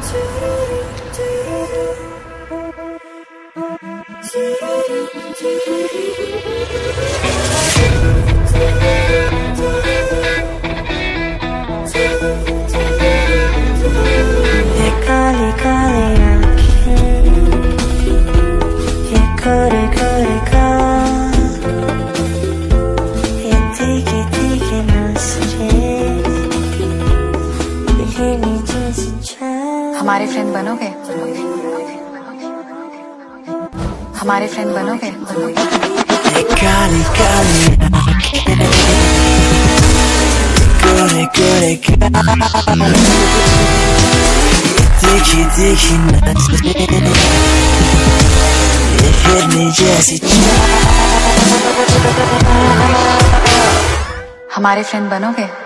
काली काली आँखें, ये गोरे गोरे गाल, ये तीखे तीखे नज़रें, बिखरी जैसी चाल। हमारे फ्रेंड बनोगे? हमारे फ्रेंड बनोगे? ये काली काली आँखें, गोरे गोरे गाल, देखी देखी नज़रें, ये हिरनी जैसी चाल। हमारे फ्रेंड बनोगे?